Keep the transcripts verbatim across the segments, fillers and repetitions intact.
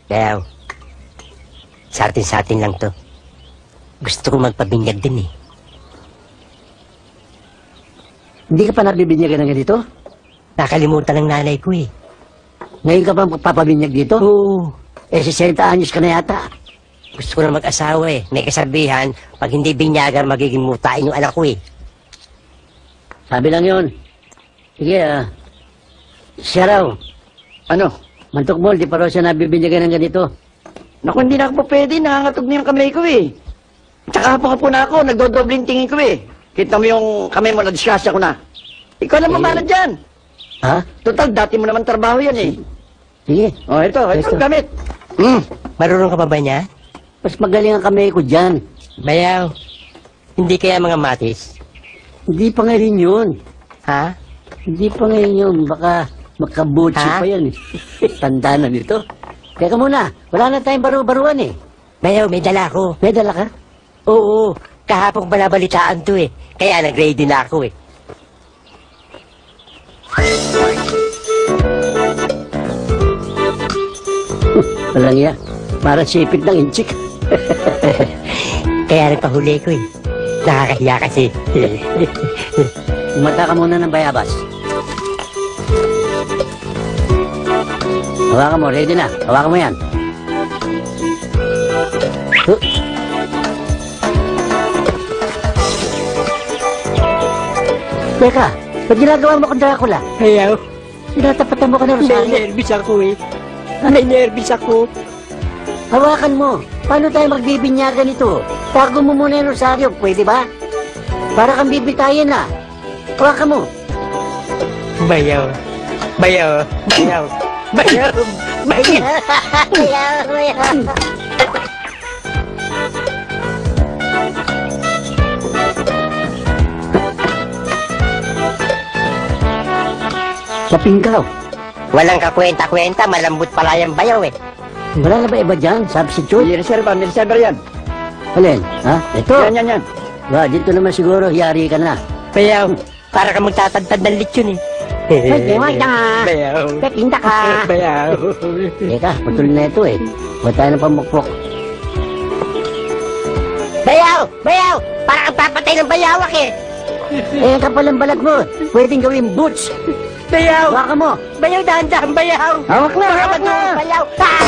Kaya, sa atin sa atin lang to. Gusto ko magpabinyag din eh. Hindi ka pa nabibinyagan ng ganito? Nakalimutan ng nanay ko eh. Ngayon ka ba magpapabinyag dito? Oo. Eh, sesenta anyos ka na yata. Gusto ko na mag-asawa eh. May kasabihan, pag hindi binyagan, magiging mutain yung anak ko eh. Sabi lang yun. Sige, ah. Siya raw. Ano? Mantok mo, di pa raw siya nabibinyagan ng ganito. Naku, hindi na ako pa pwede. Nangangatog na yung kamay ko eh. Tsaka hapon-hapon na ako, nagdodobling tingin ko eh. Kita mo yung kamay mo, na-disgrasya ko na. Ikaw na mamana Eh. dyan. Ha? Total, dati mo naman trabaho yan eh. Sige. Oh, ito, ito, Ito. gamit. Hmm, marunong ka pa ba niya? Mas magaling ang kamay ko dyan. Bayaw, hindi kaya mga matis? Hindi pa ngayon yun. Ha? Hindi pa ngayon yun. Baka makabutsi Ha? pa yan eh. Tanda na nito. Teka muna, wala na tayong baru-baruan eh. Bayaw, may dala ko. May dala ka? Oo, kahapon balabalitaan to eh. Kaya nag-ready na ako eh. Walang iya. Para sipit ng inchik. Kaya nagpahuli ko eh. Nakakahiya kasi. Umata ka muna ng bayabas. Hawakan mo, ready na. Hawakan mo yan. Huh. Teka, ba't ginagawa mo kung Dracula? Bayaw, Tinatapatan mo ka ng Rosario. nervous ako eh. May nervous ako. Hawakan mo. Paano tayo magbibinyagan ito? Tago mo muna yung Rosario, pwede ba? Para kang bibitayin na. Hawakan mo. Bayaw, bayaw, bayaw, bayaw, bayaw. Bayaw, bayaw. Kapingkaw. Walang kakwenta-kwenta, malambot pala yung bayaw eh. Wala na ba iba dyan? Substitute? May reserva, may reserva yan. Alin? Ha? Ito? Yan, yan, yan. Ba, dito naman siguro, yari ka na. Bayaw, para ka magtatagtad ng lechon eh. Ay, ewan ka. Bayaw. Pekinta ka. Bayaw. Teka, putol na ito eh. Huwag tayo ng pamukpok. Bayaw! Bayaw! Para kang papatay ng bayawak eh. Eh, ang kapal ng balat mo. Pwedeng gawing boots. Bayaw! Hawakan mo. Bayaw, dahan-dahan, bayaw! Hawak na, Baka hawak na. matulog, bayaw!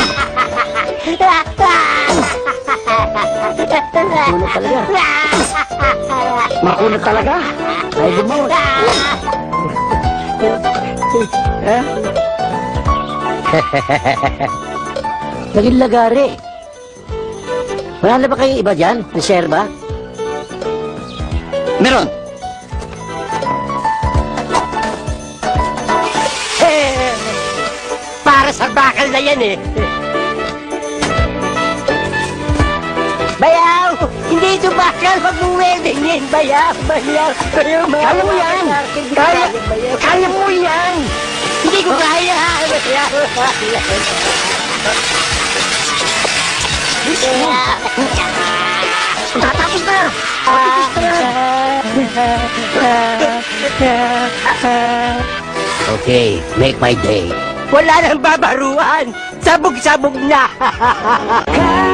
Makunat talaga. Makunat talaga. Ay, gumawa. Eh? Naging lagari. Wala na ba kayong iba dyan? Reserva? Meron. Para sa bakal na yan eh. Bayaw! Hindi ito bakal, mag-welding yan, bayaw, bayaw. Bayaw, Kaya mo yan. Kaya, kaya mo yan. Hindi ko kaya, bayaw. Tatapos na. Okay, make my day. Wala nang babaruan. Sabog-sabog na.